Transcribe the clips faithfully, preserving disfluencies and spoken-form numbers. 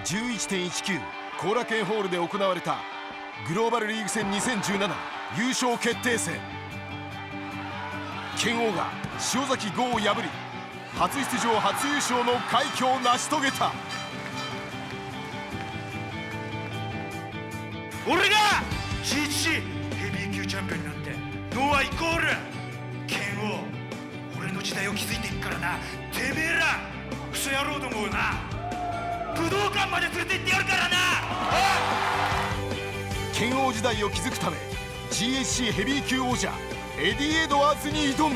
じゅういってんいちきゅう 後楽園ホールで行われたグローバルリーグ戦にせんじゅうなな優勝決定戦。拳王が塩崎豪を破り初出場初優勝の快挙を成し遂げた。 俺が ジーエイチシー ヘビー級チャンピオンになってノアイコール剣王、俺の時代を築いていくからな。てめえらクソ野郎どもをな武道館まで連れて行ってやるからな。 剣王時代を築くため ジーエイチシー ヘビー級王者エディ・エドワーズに挑む。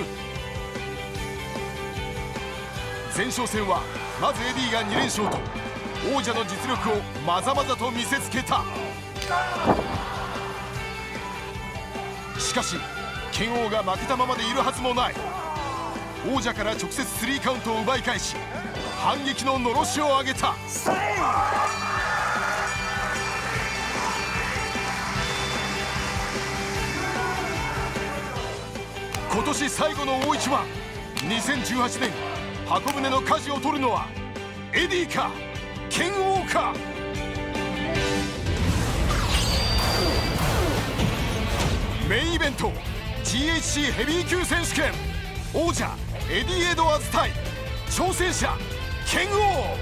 前哨戦はまずエディがに連勝と王者の実力をまざまざと見せつけた。しかし剣王が負けたままでいるはずもない。王者から直接スリーカウントを奪い返し反撃ののろしを上げた。今年最後の大一番、にせんじゅうはちねん箱舟の舵を取るのはエディか剣王か。メインイベント ジーエイチシー ヘビー級選手権、王者エディ・エドワーズ対挑戦者剣王。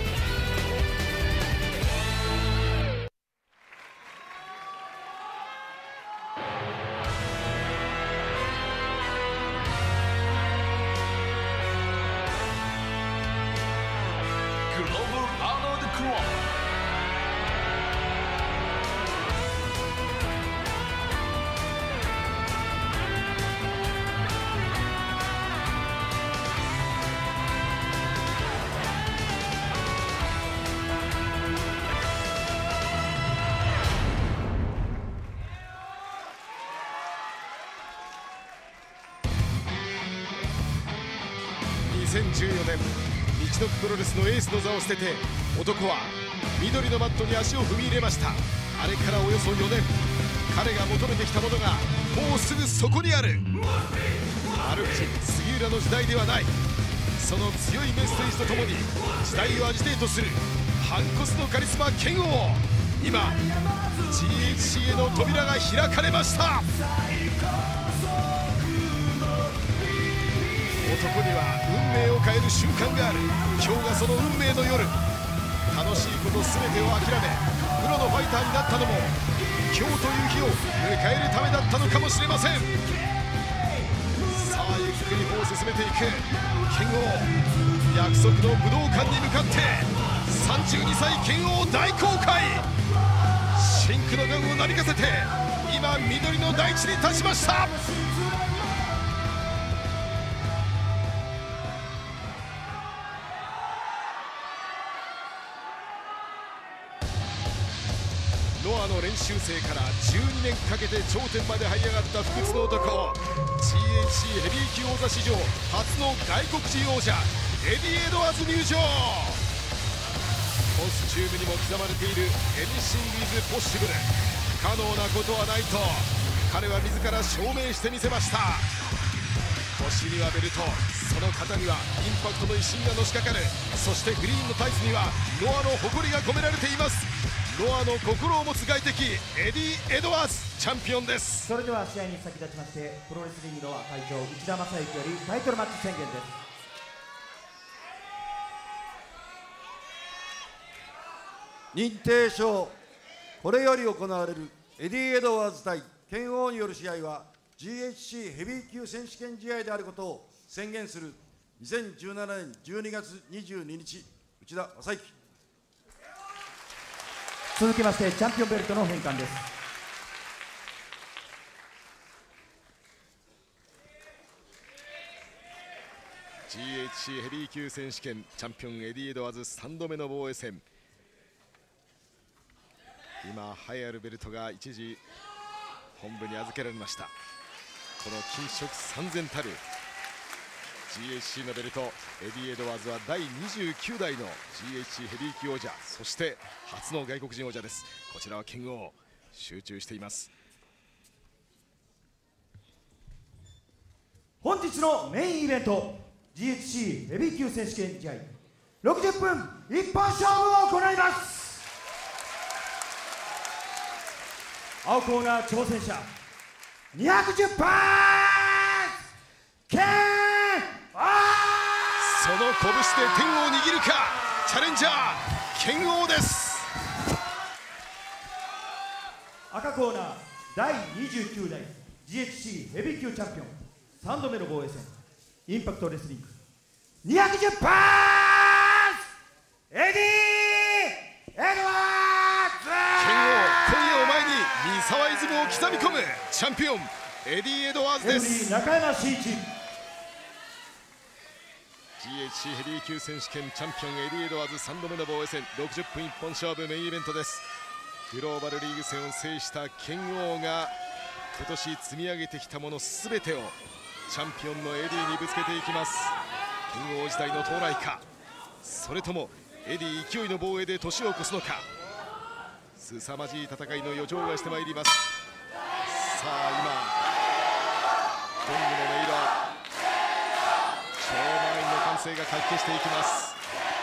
にせんじゅうよねん道のくプロレスのエースの座を捨てて男は緑のマットに足を踏み入れました。あれからおよそよねん、彼が求めてきたものがもうすぐそこにある。歩き杉浦の時代ではない。その強いメッセージとともに時代をアジテートする反骨のカリスマ剣王。今 ジーエイチシー への扉が開かれました。男には運命を変える瞬間がある。今日がその運命の夜。楽しいこと全てを諦めプロのファイターになったのも今日という日を迎えるためだったのかもしれません。さあゆっくり歩を進めていく剣王。約束の武道館に向かってさんじゅうにさい剣王大公開。真紅のガンをなびかせて今緑の大地に立ちました。ノアの練習生からじゅうにねんかけて頂点まで這い上がった不屈の男、 ジーエイチシー ヘビー級王座史上初の外国人王者エディ・エドワーズ入場。コスチュームにも刻まれているエニシング・イズ・ポッシブル、不可能なことはないと彼は自ら証明してみせました。腰にはベルト、その肩にはインパクトの威信がのしかかる。そしてグリーンのタイツにはノアの誇りが込められています。ノアの心を持つ外敵エディ・エドワーズチャンピオンです。 それでは試合に先立ちましてプロレスリングノア会長内田正幸よりタイトルマッチ宣言です。 認定証、これより行われるエディ・エドワーズ対剣王による試合は ジーエイチシー ヘビー級選手権試合であることを宣言する。にせんじゅうななねんじゅうにがつにじゅうににち、内田正幸。 続きましてチャンピオンベルトの返還です。 ジーエイチシー ヘビー級選手権チャンピオンエディ・エドワーズさんどめの防衛戦。今栄えあるベルトが一時本部に預けられました。この金色三千たる ジーエイチシー のベルト、エディ・エドワーズはだいにじゅうきゅうだいの ジーエイチシー ヘビー級王者、そして初の外国人王者です。こちらは剣王、集中しています。 本日のメインイベント ジーエイチシー ヘビー級選手権試合、 ろくじゅっぷん一本勝負を行います。青コーナー挑戦者にひゃくじゅっパーセントケンオー。 その拳で天を握るか、チャレンジャー剣王です。 赤コーナーだいにじゅうきゅうだい ジーエイチシー ヘビー級チャンピオンさんどめの防衛戦インパクトレスリングにひゃくじゅっパーセントエディ・エドワーズ。 剣王今夜を前に三沢イズムを刻み込むチャンピオンエディ・エドワーズです。 中山真一ジーエイチシー ヘビー級選手権チャンピオンエディ・エドワーズさんどめの防衛戦ろくじゅっぷん一本勝負メインイベントです。グローバルリーグ戦を制した剣王が今年積み上げてきたものすべてをチャンピオンのエディにぶつけていきます。剣王時代の到来か、それともエディ勢いの防衛で年を越すのか、凄まじい戦いの予兆がしてまいります。さあ今ゴングの音色、超満員の歓声がかき消していきます。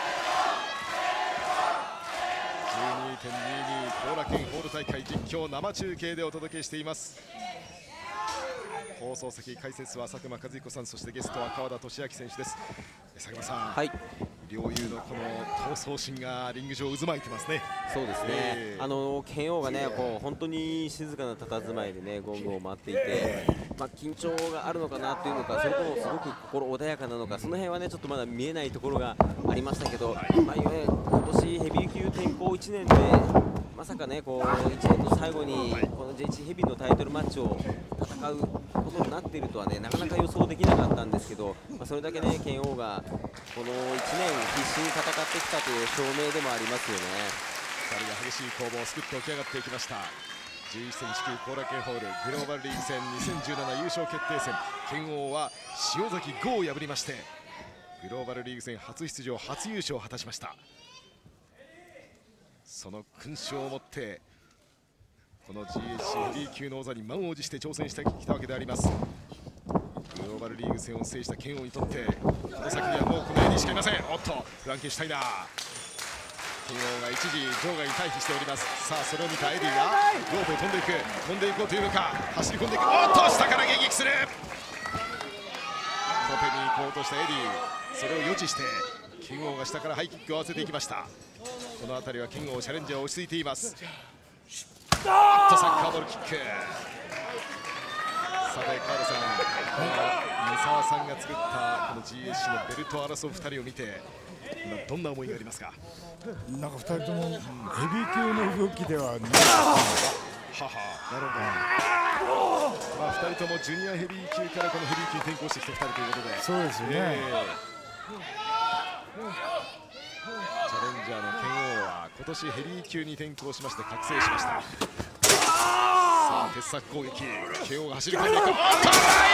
じゅうにてんにじゅうに 後楽園ホール大会実況生中継でお届けしています。放送席解説は佐久間和彦さん、そしてゲストは川田俊明選手です。佐久間さん、はい、両雄のこの闘争心がリング上渦巻いてますね。 そうですね、えー、あの剣王がねこう本当に静かな佇まいでねゴングを待っていて、まあ、緊張があるのかなというのか、それともすごく心穏やかなのか、その辺はねちょっとまだ見えないところがありましたけど、まあ、いわゆる今年ヘビー級転向いちねんでまさかねこういちねんの最後にこの ジェイエイチ ヘビーのタイトルマッチを戦うことになっているとはねなかなか予想できなかったんですけど、まあ、それだけね剣王がこのいちねん必死に戦ってきたという証明でもありますよね。 ふたりが激しい攻防をすくって起き上がっていきました。じゅういっセンチ級後楽園ホールグローバルリーグ戦にせんじゅうなな優勝決定戦、剣王は塩崎剛を破りましてグローバルリーグ戦初出場初優勝を果たしました。その勲章を持ってこの ジーエイチシー ヘビー級の王座に満を持して挑戦してきたわけであります。グローバルリーグ戦を制した剣王にとってこの先にはもうこのエディしかいません。おっとフランケンシュタイナー、剣王が一時場外に退避しております。さあそれを見たエディがロープを飛んでいく飛んでいこうというのか、走り込んでいく、おっと下から迎撃する、トペに行こうとしたエディ、それを予知して剣王が下からハイキックを合わせていきました。この辺りは剣王チャレンジャー落ち着いています。あっとサッカーボールキック。さて川田さん、三沢さんが作ったこの ジーエイチシー のベルトを争うふたりを見て今どんな思いがありますか？ なんかふたりともヘビー級の動きではない。 はは、なるほど。まあふたりともジュニアヘビー級からこのヘビー級に転向してきたふたりということで、 そうですよね。えーチャレンジャーの剣王は今年ヘビー級に転向しまして覚醒しました。さあ鉄柵攻撃、剣王が走り込んでいく、おっとカウン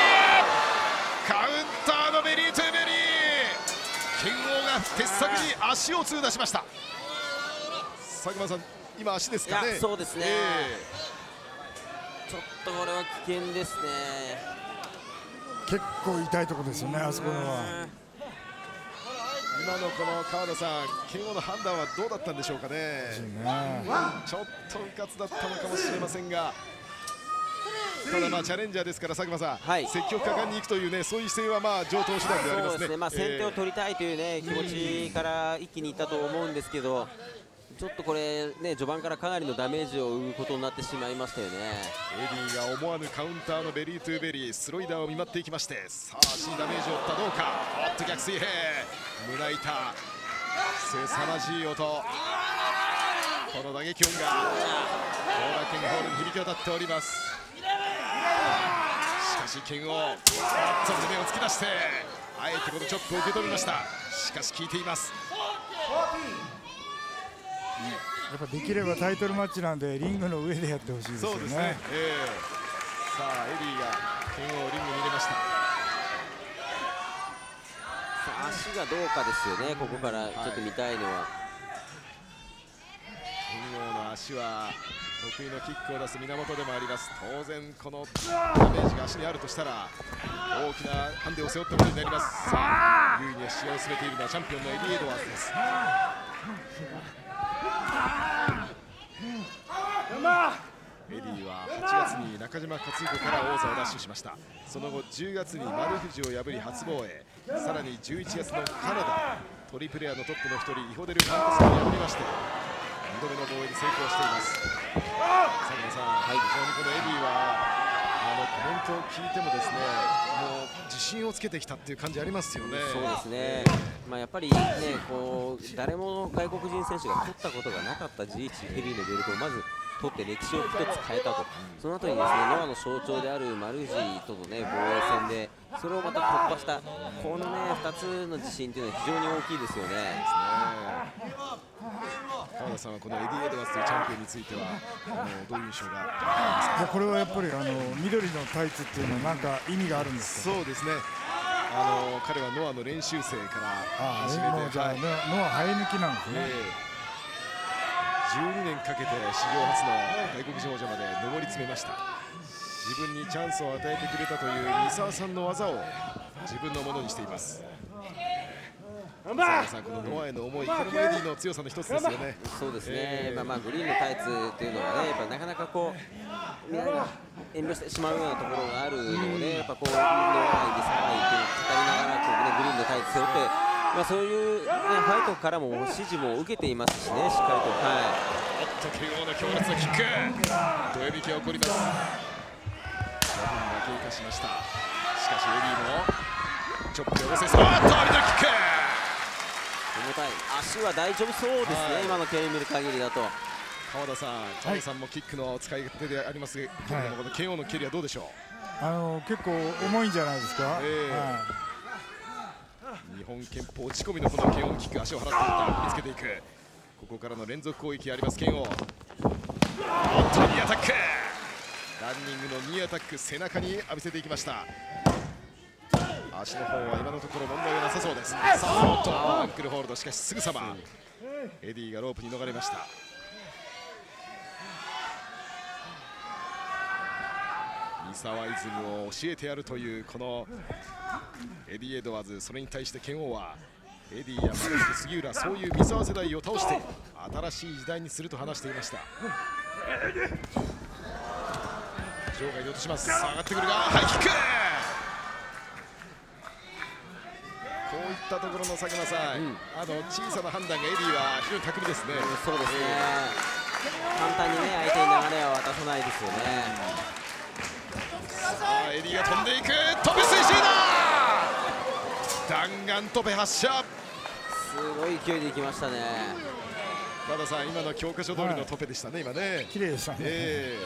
ターのベリートゥーベリー、剣王が鉄柵に足を痛打しました。佐久間さん今足ですかね。 いやそうですね、 えー、ちょっとこれは危険ですね。 結構痛いところですよね、あそこのは。 今のこの川田さん、剣王の判断はどうだったんでしょうかね。ちょっとうかつだったのかもしれませんが、ただまあチャレンジャーですから佐久間さん、はい、積極果敢に行くというね、そういう姿勢はまあ上等手段でありますね。 そうですね、まあ先手を取りたいというね、気持ちから一気にいったと思うんですけど、ちょっとこれね序盤からかなりのダメージを負うことになってしまいましたよね。 エディが思わぬカウンターのベリートゥーベリー、スロイダーを見舞っていきまして、さあ足にダメージを負ったどうか、おっと逆水平、胸板、凄まじい音、この打撃音が後楽園ホールに響き渡っております。しかし剣王、おっと胸を突き出してあえてこのチョップを受け取りました。しかし効いています。 やっぱできればタイトルマッチなんでリングの上でやってほしいですよね。そうですね、 えー、さあエディが剣王をリングに入れました。さあ足がどうかですよね、ここからちょっと見たいのは。 剣王の足は得意のキックを出す源でもあります。当然このダメージが足にあるとしたら大きなハンデを背負ったことになります。さあ優位に試合を進めているのはチャンピオンのエディ・エドワーズです。エディははちがつに中島克彦から王座を奪取しました。その後じゅうがつに丸藤を破り初防衛、さらにじゅういちがつのカナダトリプレアのトップの一人イホデル・カントスを破りましてにどめの防衛に成功しています。佐久間さん、はい、非常にこのエディはあのコメントを聞いてもですね、もう自信をつけてきたっていう感じありますよね。 そうですね、まあ、やっぱりねこう誰も外国人選手が取ったことがなかった ジーエイチ ヘビーのベルトをまず取って歴史を一つ変えたと、その後にですねノアの象徴である丸藤との、ね、防衛戦でそれをまた突破した、この、ね、ふたつの自信というのは非常に大きいですよね。 川田さんはこのエディ・エドワーズというチャンピオンについてはあのどういう印象がありますか？ これはやっぱりあの緑のタイツっていうのは何か意味があるんですか？ そうですね、あの彼はノアの練習生から始めて、 もうじゃあ、はい、ノア生え抜きなんですね。えーじゅうにねんかけて史上初の外国人王者まで上り詰めました。自分にチャンスを与えてくれたという三沢さんの技を自分のものにしています。さあさん、このノアへの思い、これもエディの強さの一つですよね。 そうですね、えー、まあまあグリーンのタイツっていうのはね、やっぱなかなかこうみんなが遠慮してしまうようなところがあるのをね、やっぱこうノア愛でサワイって語りながらこう、ね、グリーンのタイツ背負って、まあ、そういう、ね、ファイトからも指示も受けていますしね、しっかりと。はい、 おっと、慶応の強烈なキック、どよめきが起こります。ごふんが経過しました。しかしエディもチョップで押せそう、おっと、ミドルキック、 重たい、足は大丈夫そうですね、はい、今の蹴り見る限りだと。 川田さん、川田さんもキックの使い手でありますけれども、はい、この慶応の蹴りはどうでしょう？あの結構重いんじゃないですか。えーはい日本拳法打ち込みのこの慶応のキック、足を払っていった見つけていく、ここからの連続攻撃あります慶応。おっと、ニーアタック、ランニングのニーアタック、背中に浴びせていきました。足の方は今のところ問題はなさそうです。さあ、おっと、アンクルホールド、しかしすぐさまエディがロープに逃れました。三沢イズムを教えてやるというこのエディ・エドワーズ、それに対して拳王はエディやマルク、杉浦、そういう三沢世代を倒して新しい時代にすると話していました。場外に落とします。さあ、上がってくるがハイキック、こういったところの佐久間さん、うん、あの小さな判断がエディは非常に巧みですね。 うん、そうですね、えー、簡単にね相手に流れは渡さないですよね。 さあ、エディが飛んでいく、トペ推進だ、弾丸トペ発射、 すごい勢いでいきましたね。 川田さん、今の教科書通りのトペでしたね、はい、今ね、 綺麗でしたね、え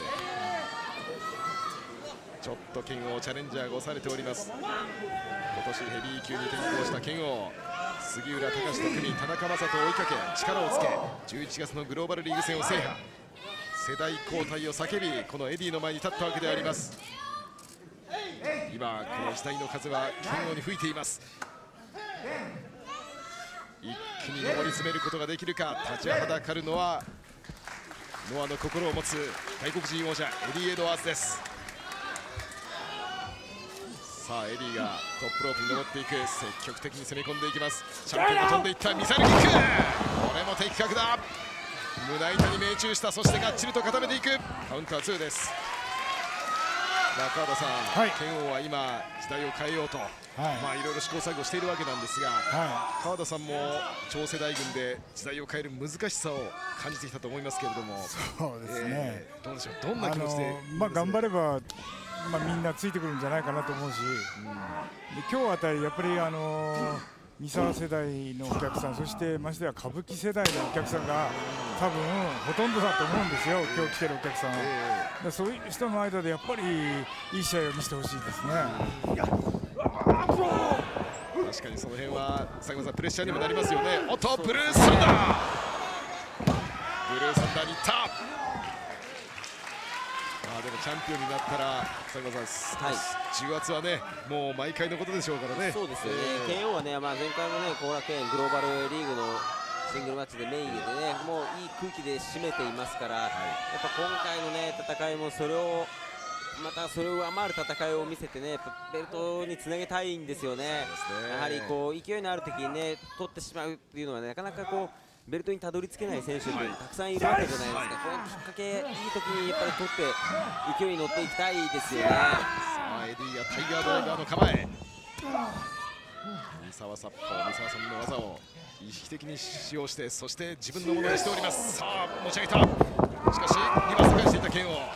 ー、ちょっと拳王チャレンジャーが押されております。今年ヘビー級に転向した拳王、杉浦隆と組田中将人を追いかけ力をつけじゅういちがつのグローバルリーグ戦を制覇、世代交代を叫びこのエディの前に立ったわけであります。今この時代の風は拳王に吹いています。一気に上り詰めることができるか、立ちはだかるのはノアの心を持つ外国人王者エディ・エドワーズです。さあ、エディがトップロープに登っていく、積極的に攻め込んでいきます。チャンピオンが飛んでいった、ミサイルキック、これも的確だ、胸板に命中した、そしてがっちりと固めていく、カウンターツーです。川田さん、はい、拳王は今時代を変えようと、はい、まあいろいろ試行錯誤しているわけなんですが、はい、川田さんも超世代軍で時代を変える難しさを感じてきたと思いますけれども、 そうですね、えー、 どうでしょう、どんな気持ちで、あのー、まあ頑張れば、まあ、みんなついてくるんじゃないかなと思うし、うん、で今日あたりやっぱりあのー三沢世代のお客さん、そしてましてや歌舞伎世代のお客さんが多分ほとんどだと思うんですよ、今日来てるお客さんは。えー、そういう人の間でやっぱりいい試合を見せてほしいですね。 確かにその辺は佐久間さん、プレッシャーにもなりますよね。おっと、ブルーサンダー、ブルーサンダーにいった。あでもチャンピオンになったら佐久間さん、はい、じゅうがつはねもう毎回のことでしょうからね。 そうですよね、えー、ケーオー はね、まあ、前回のね後楽園グローバルリーグのシングルマッチでメインでねもういい空気で締めていますから、はい、やっぱ今回のね戦いもそれをまたそれを上回る戦いを見せてね、ベルトにつなげたいんですよね。やはりこう勢いのある時にね取ってしまうっていうのは、ね、なかなかこうベルトにたどり着けない選手ってたくさんいるわけじゃないですか。このきっかけいい時にやっぱり取って勢いに乗っていきたいですよね。 さあエディがタイガードライバーの構え、三沢サッパー、三沢さんの技を意識的に使用して、そして自分のものにしております。さあ持ち上げた、しかしにばん返していた剣王、剣王も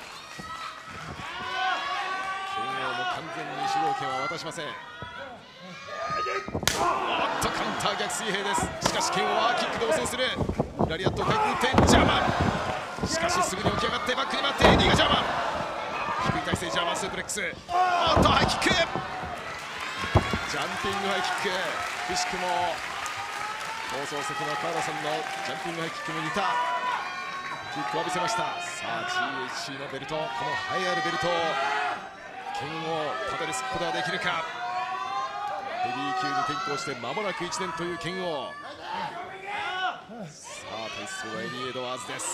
完全に主導権は渡しません。おっとカウンター逆水平です。しかし剣王はキックで応戦する。ラリアットをかいくぐってジャーマン、しかしすぐに起き上がってバックに回ってエディがジャーマン、低い体勢ジャーマンスープレックス、おっとハイキック、ジャンピングハイキック、くしくも放送席の川田さんのジャンピングハイキックに似たキックを浴びせました。さあ ジーエイチシー のベルト、この栄えあるベルトを剣をたどり着くことができるか。ヘビー級に転向して間もなくいちねんという剣王。さあ対するはエディ・エドワーズです。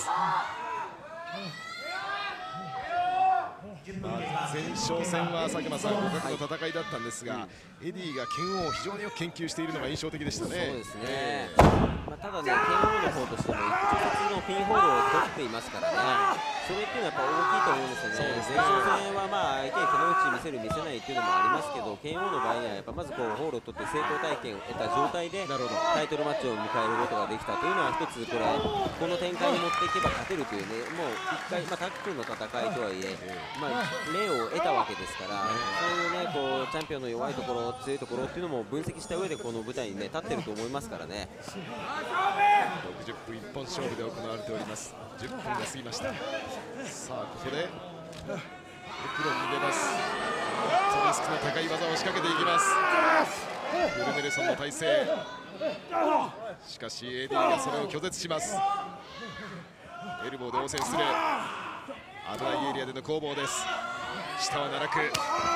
まあ、前哨戦は佐久間さん互角の戦いだったんですが、はい、エディが剣王を非常によく研究しているのが印象的でしたね。 そうですね、まあ、ただね、剣王の方としても直接のピンホールを取っていますからね、それっていうのはやっぱ大きいと思うんですよね。前哨戦はまあ相手に手の内見せる見せないっていうのもありますけど、剣王の場合にはやっぱまずこうホールを取って成功体験を得た状態でタイトルマッチを迎えることができたというのは一つ、これこの展開に持っていけば勝てるというね、もういっかい、まあ、タッグの戦いとはいえ、まあ、例を得たわけですから、そういうねこうチャンピオンの弱いところ強いところっていうのも分析した上でこの舞台にね立ってると思いますからね。 ろくじゅっぷん一本勝負で行われております。じゅっぷんが過ぎました。さあここでエプロンに出ます。リスクの高い技を仕掛けていきます。フルネルソンの体勢、しかしエディがそれを拒絶します。エルボーで応戦する。危ないエリアでの攻防です。下は奈落、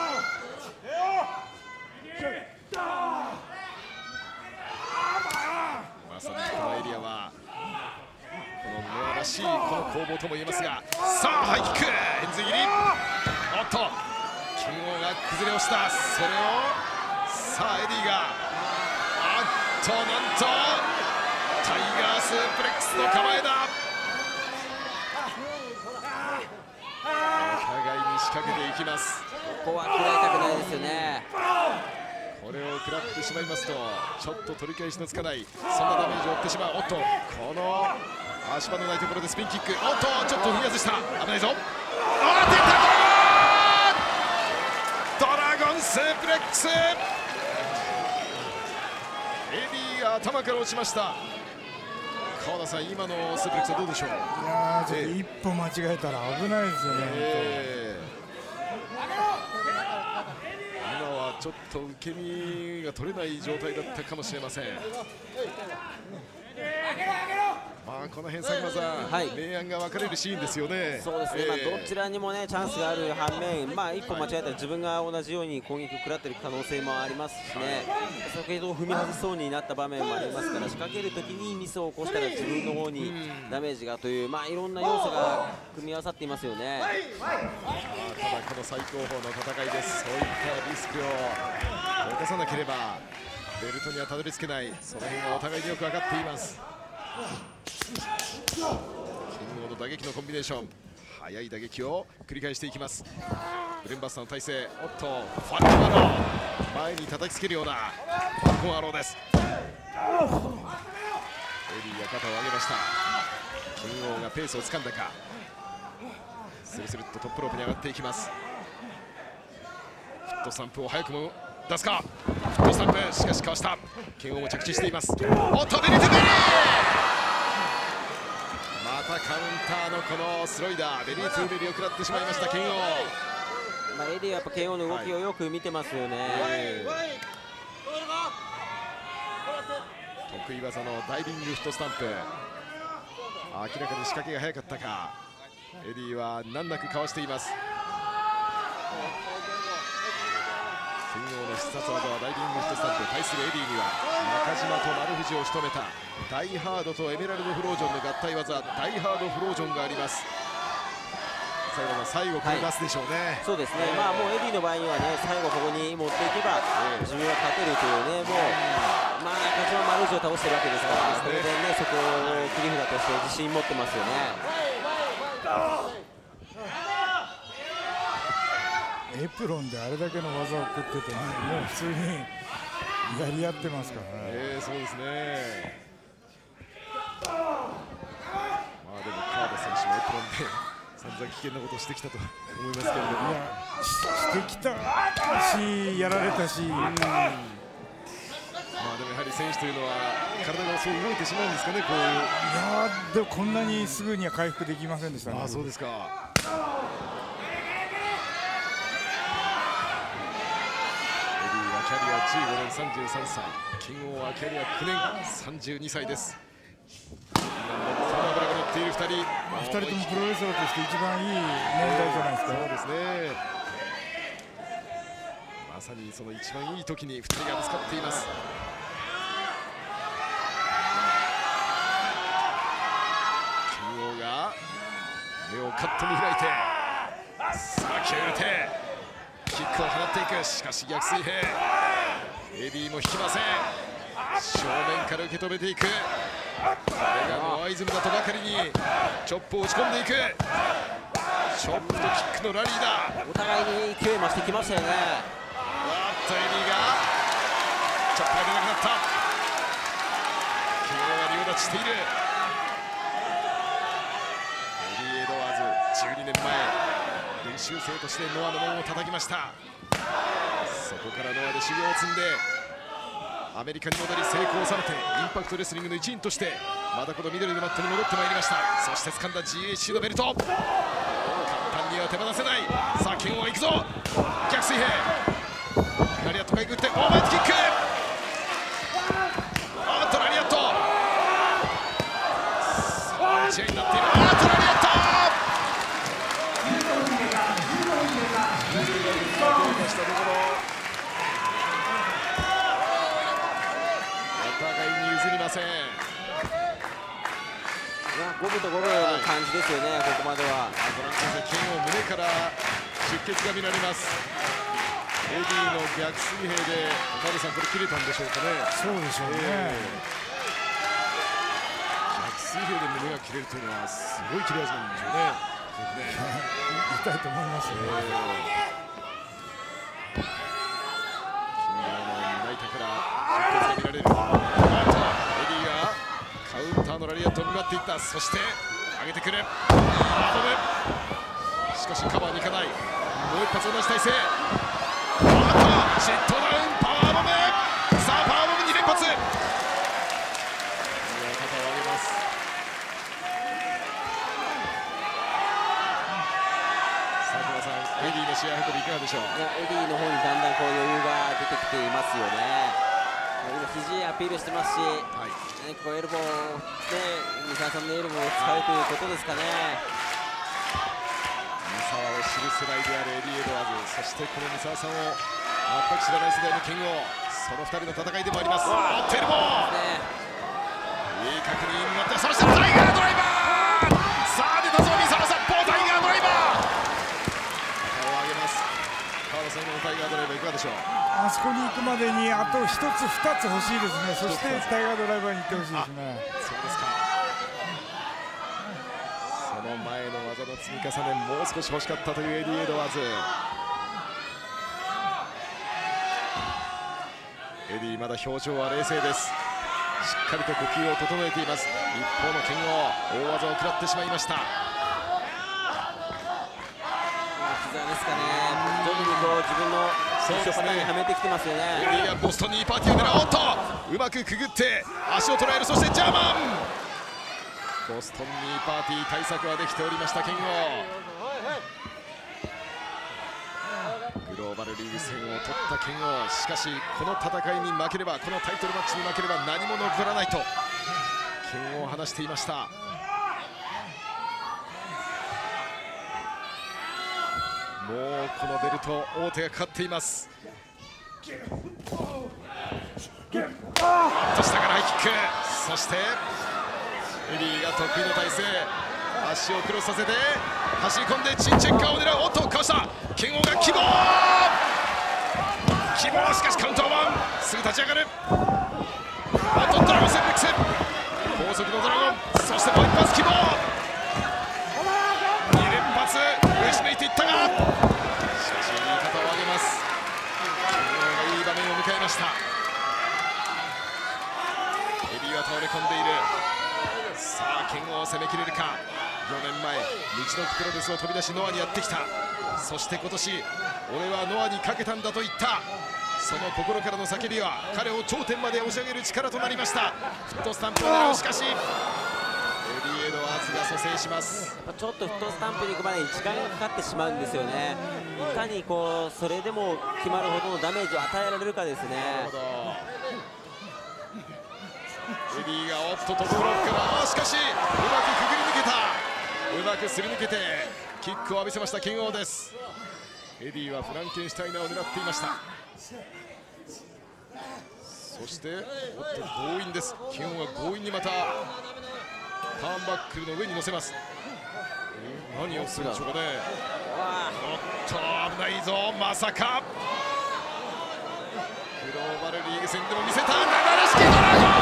まさにこのエリアはこのノアらしいこの攻防とも言えますが、さあハイキックエンズ切り、おっと剣王が崩れ落ちた。それをさあエディがあっとなんとタイガースープレックスの構えだ。お互いに仕掛けていきます。 ここは食らいたくないですよね。 これを食らってしまいますとちょっと取り返しのつかない、そんなダメージを負ってしまう。おっとこの足場のないところでスピンキック、おっとちょっと踏み外した、危ないぞ。あー出たドラゴンスープレックス、エディが頭から落ちました。川田さん、今のスープレックスはどうでしょう。いやーちょっと一歩間違えたら危ないですよね。 えー今はちょっと受け身が取れない状態だったかもしれません。まあこの辺佐久間さん、はい、明暗が分かれるシーンですよね。 そうですね、えーまあ、どちらにもねチャンスがある反面、まあ一歩間違えたら自分が同じように攻撃を食らっている可能性もありますしね、先ほど踏み外しそうになった場面もありますから、仕掛けるときにミスを起こしたら自分の方にダメージがという、まあいろんな要素が組み合わさっていますよね。 まあ、ただこの最高峰の戦いです。そういったリスクを犯さなければベルトにはたどり着けない、その辺はお互いによく分かっています。キングオの打撃のコンビネーション、速い打撃を繰り返していきます。ブレンバスターの体勢、おっとファルコンアロー、前に叩きつけるようなファルコンアローです。エディが肩を上げました。キングオがペースをつかんだか、スルスルっとトップロープに上がっていきます。フットスタンプを早くも出すか、フットスタンプ、しかしかわした。剣王も着地しています。おっとベリートゥベリー、またカウンターのこのスロイダー、ベリートゥベリーを食らってしまいました剣王。 まあエディはやっぱ剣王の動きをよく見てますよね。はい、 得意技のダイビングフットスタンプ、明らかに仕掛けが早かったか。エディは難なくかわしています。剣王の必殺技はダイビングフットスタンプ、対するエディには中島と丸藤を仕留めたダイハードとエメラルドフロージョンの合体技、ダイハードフロージョンがあります。 最後これ出すでしょうね。 そうですね。まあもうエディの場合にはね、最後ここに持っていけば自分は勝てるというね、もうまあ中島マルージを倒してるわけですから、これでねそこを切り札として自信持ってますよね。 エプロンであれだけの技を食っててね、もう普通にやり合ってますからね。 えー、そうですね。まあでも川田選手もエプロンで散々危険なことをしてきたと思いますけれども、 いや し, してきたし、やられたし、うん、まあでもやはり選手というのは体がそう動いてしまうんですかね、こういう。いやでもこんなにすぐには回復できませんでしたね。 あ、そうですか。キャリアじゅうごねん、さんじゅうさんさい、金王はキャリアきゅうねん、さんじゅうにさいです。その脂が乗っているふたり、 ふたりともプロレスラーとして一番いい年代じゃないですか。 そうですね。まさにその一番いい時にふたりがぶつかっています。金王が目をカットに開いて、さあ気を入れてキックを放っていく。しかし逆水平、エディも引きません。正面から受け止めていく。これがノアイズムだとばかりにチョップを打ち込んでいく。チョップとキックのラリーだ。 お互いに勢い増してきましたよね。 あっとエディがチョップが出なくなった。金王が両立ちしている。エディ・エドワーズじゅうにねんまえ練習生としてノアの門を叩きました。そこからノアで修行を積んでアメリカに戻り成功を収めて、インパクトレスリングの一員としてまたこの緑のマットに戻ってまいりました。そして掴んだ ジーエイチシー のベルト、簡単には手放せない。さあ剣王行くぞ。逆水平、ラリアットかいくってオーバーヘッドキック。あっとラリアット、さあ打ち合いになっている。あっとラリアット、したところお互いに譲りません。 五分と五分の感じですよね、ここまでは。 ご覧ください、剣王胸から出血が見られます。エディの逆水平で岡部さん、これ切れたんでしょうかね。 そうでしょうね、 えー、逆水平で胸が切れるというのはすごい切れ味なんでしょうね。 痛いと思いますね。 えー出血が見られる。エディがカウンターのラリアットを見舞っていった。そして上げてくるパワーボム、しかしカバーにいかない。もう一発同じ体勢。あっとシットダウンパワーボム。さあパワーボムに連発。肩を上げます。さあ小田さん、エディの試合運びいかがでしょう。 いやエディの方にだんだんこう余裕が出てきていますよね。今肘アピールしてますし、はい、こうエルボーで三沢さんのエルボーを使うということですかね。 三沢を知る世代であるエディ・エドワーズ、そしてこの三沢さんを全く知らない世代の剣王、そのふたりの戦いでもあります。あっとエルボー、ね、いい確認になって、そしてタイガードライバー。さあ出たぞ三沢さん、ポータイガードライバー。肩を上げます。川田さんのタイガードライバーいかがでしょう。 あそこに行くまでにあとひとつふたつ欲しいですね。そしてタイガードライバーに行ってほしいですね。 そうですか。その前の技の積み重ね、もう少し欲しかったというエディ・エドワーズ。エディまだ表情は冷静です。しっかりと呼吸を整えています。一方の剣王、大技を食らってしまいました。 膝ですかね。徐々にこう自分のそうですね、はめてきてますよね。 エディがボストンにパーティーを狙おうとうまくくぐって足を捉える。そしてジャーマン、ボストンにパーティー対策はできておりました剣王。グローバルリーグ戦を取った剣王、しかしこの戦いに負ければ、このタイトルマッチに負ければ何も残らないと剣王を話していました。もうこのベルト王手がかかっています。あっと下からハイキック、そしてエディが得意の体勢。 足をクロスさせて走り込んでチンチェンカを狙う。おっとかわした剣王が希望希望しかしカウンターワンすぐ立ち上がる。あとドラゴンセンプレックス高速のドラゴンそしてもう一発希望に連発打ち抜いていったがしかしいい肩を上げます。剣王がいい場面を迎えました。エディは倒れ込んでいる。さあ剣王を攻めきれるか。よねんまえ道のくプロレスを飛び出しノアにやってきた。そして今年俺はノアにかけたんだと言った。その心からの叫びは彼を頂点まで押し上げる力となりました。フットスタンプを狙う。しかしエディ・エドワーズが蘇生します。 ちょっとフットスタンプに行くまでに時間がかかってしまうんですよね。いかにこうそれでも決まるほどのダメージを与えられるかですね。 エディがおっとトップロックから、しかしうまくくぐり抜けた。うまくすり抜けてキックを浴びせました剣王です。エディはフランケンシュタイナーを狙っていました。そしておっと強引です。剣王が強引にまたターンバックルの上に乗せます。何をするんでしょうかね。おっと危ないぞ。まさかグローバルリーグ戦でも見せたなだれ式ドラゴ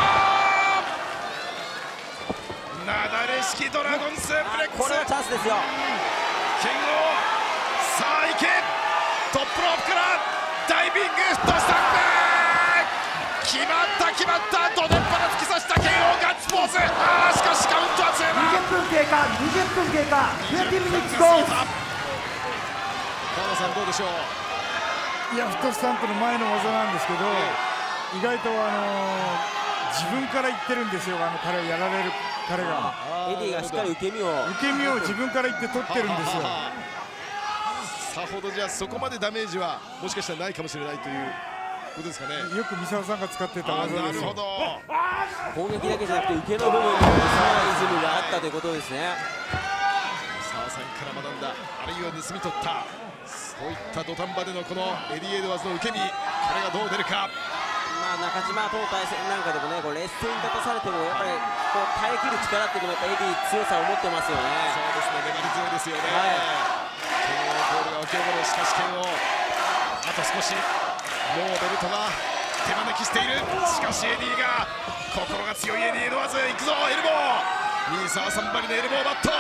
ンなだれ式ドラゴンスープレックス。 これはチャンスですよ。 剣王さあ行け。トップロープからダイビングフットスタンプ決まった決まった。ドデッパラ突き刺した剣王ガッツポーズ。あーしかしカウントは強いな。 にじゅっぷん経過にじゅっぷん経過にじゅうミニッツゴール。 川野さんどうでしょう。 いやフットスタンプの前の技なんですけど、意外とあのー、自分から言ってるんですよ。あの彼やられる彼がエディがしっかり受け身を受け身を自分から言って取ってるんですよ。 さほどじゃあそこまでダメージはもしかしたらないかもしれないということですかね。 よく三沢さんが使ってた技ですよ。 なるほど。 攻撃だけじゃなくて受けの部分にもサーリズムがあったということですね。 澤さんから学んだ、あるいは盗み取ったそういった土壇場でのこのエディ・エドワーズの受け身、これがどう出るか。 まあ中島との対戦なんかでもね、こう劣勢に立たされてもやっぱりこう耐えきる力っていうのはやっぱエディ強さを持ってますよね。 そうですね、粘り強いですよね。 はい剣王コールが起き上がる。しかし剣王あと少し、もうベルトが手招きしている。しかしエディが心が強いエディ・エドワーズ行くぞ。エルボー新沢さんばりのエルボーバット。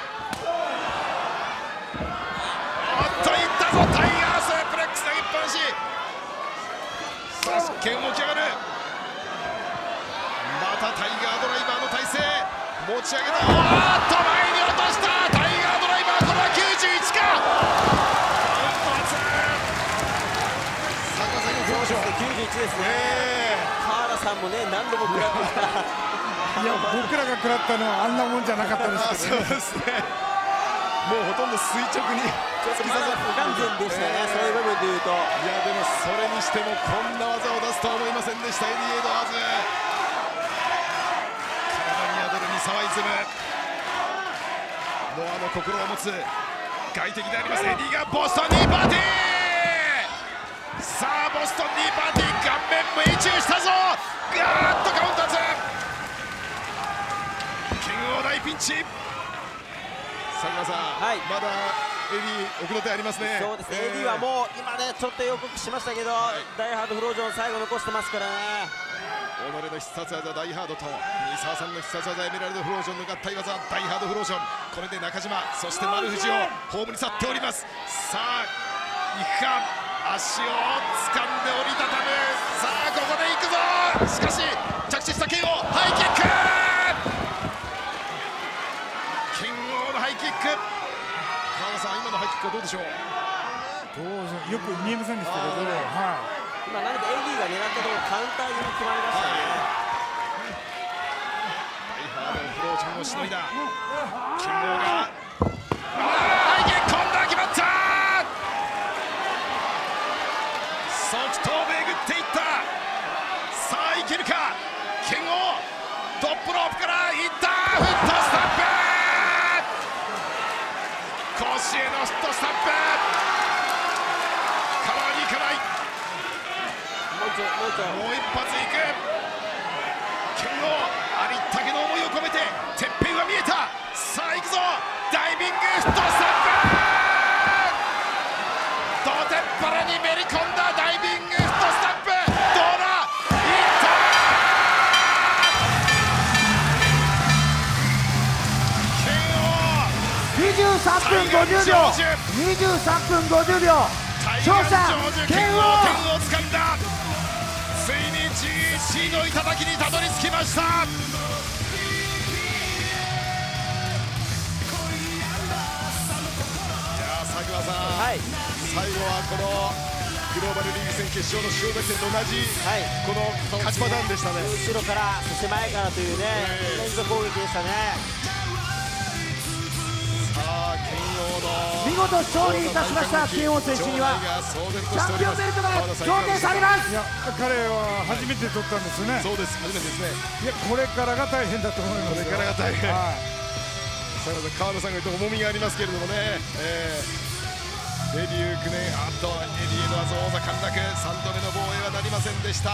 おっといったぞ。タイガースープレックス投げっぱなし。さあ剣王起上がる。またタイガードライバーの体勢持ち上げた。おっと前に落とした。タイガードライバー、これはきゅうじゅういちか。 きゅうじゅういちですね。川原さんもね何度も食らってきた。 いや僕らが食らったのはあんなもんじゃなかったですけどね。 そうですね。もうほとんど垂直に突き刺さって不完全でしたね、そういう部分でいうと。 いやでもそれにしてもこんな技を出すとは思いませんでしたエディ・エドワーズ。体に宿るミサワイズム、ノアの心を持つ外敵でありますエディがボストンニーパーティー。さあボストンニーパーティー顔面命中したぞ。ガーッとカウンターズ。剣王大ピンチ。佐久間さん、はい、まだエディ奥の手ありますね。 そうですね、えー、エディはもう今ねちょっと予告しましたけど、はい、ダイハードフロージョン最後残してますからね。 己の必殺技ダイハードと三沢さんの必殺技エメラルドフロージョンの合体技ダイハードフロージョン、これで中島そして丸藤をホームに去っております。さあ行くか。足を掴んで折りたたむ。さあここで行くぞ。しかし着地した剣王ハイキック。剣王のハイキック。川田さん今のハイキックはどうでしょう。 どうぞよく見えませんでしたけど、はい、 今何かエディが狙ったところカウンターに決まりましたね。 ダイハードフロージョンをしのいだ剣王がハイキック。今度は決まった。側頭部えぐっていった。さあいけるか。剣王トップロープからいった。フットスタンプ。腰へのフットスタンプ。カバーにいかない。 もう一度もう一度もう一発いく。剣王ありったけの思いを込めててっぺんは見えた。さあいくぞ。 にじゅうさんぷんごじゅうびょう、にじゅうさんぷんごじゅうびょう、勝者剣王。 剣を掴んだ。ついに ジーエイチシー の頂にたどり着きました。佐久間さん、はい、最後はこのグローバルリーグ戦決勝の塩崎戦と同じ、はい、この勝ちパターンでしたね。 後ろからそして前からというね、えー、連続攻撃でしたね。 さあ剣王の見事勝利いたしました剣王選手にはチャンピオンベルトが贈呈されます。 いや彼は初めて取ったんですね。 そうです、初めてですね。 いやこれからが大変だと思います。 これからが大変、はい、川野さんが言うと重みがありますけれどもね、えー、デビューきゅうねん、あとエディ・エドワーズ王座陥落、さんどめの防衛はなりませんでした。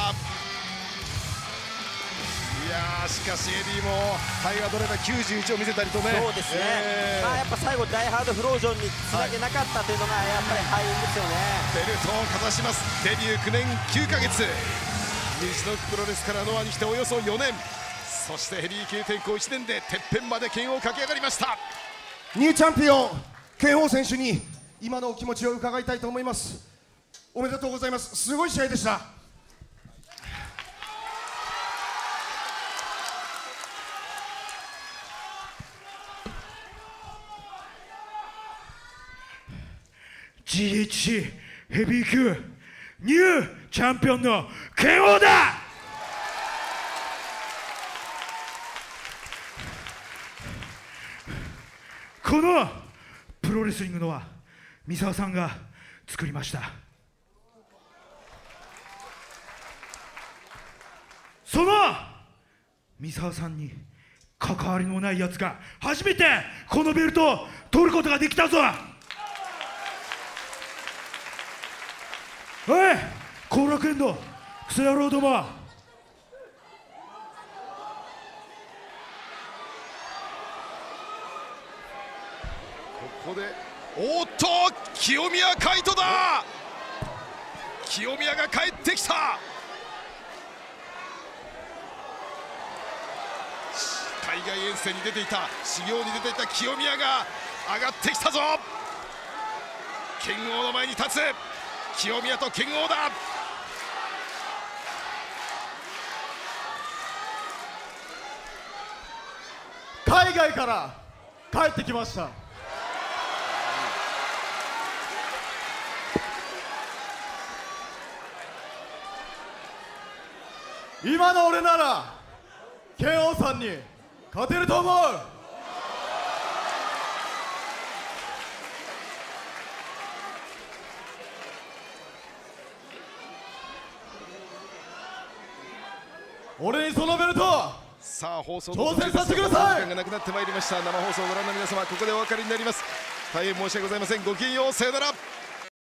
いやーしかしエディもタイガードライバーきゅうじゅういちを見せたりとね。 そうですね、えー、まあやっぱ最後大ハードフロージョンにつなげなかったというのがやっぱり敗因ですよね。 ベルトをかざします。デビューきゅうねんきゅうかげつ、西のプロレスからノアに来ておよそよねん、そしてヘビー級転向いちねんでてっぺんまで剣王を駆け上がりました。 ニューチャンピオン剣王選手に今のお気持ちを伺いたいと思います。おめでとうございます。すごい試合でした。 ジーエイチシー ヘビー級ニューチャンピオンの剣王だ。このプロレスリングのは三沢さんが作りました。その三沢さんに関わりのないやつが初めてこのベルトを取ることができたぞ。おい後楽園のクソ野郎ども、 ここでおっと清宮海斗だ。清宮が帰ってきた。海外遠征に出ていた、修行に出ていた清宮が上がってきたぞ。剣王の前に立つ清宮と剣王だ。 海外から帰ってきました。今の俺なら剣王さんに勝てると思う。俺にそのベルトさあ放送挑戦させてください。 時間がなくなってまいりました。生放送をご覧の皆様、ここでお別れになります。大変申し訳ございません。ごきげんよう、さよなら。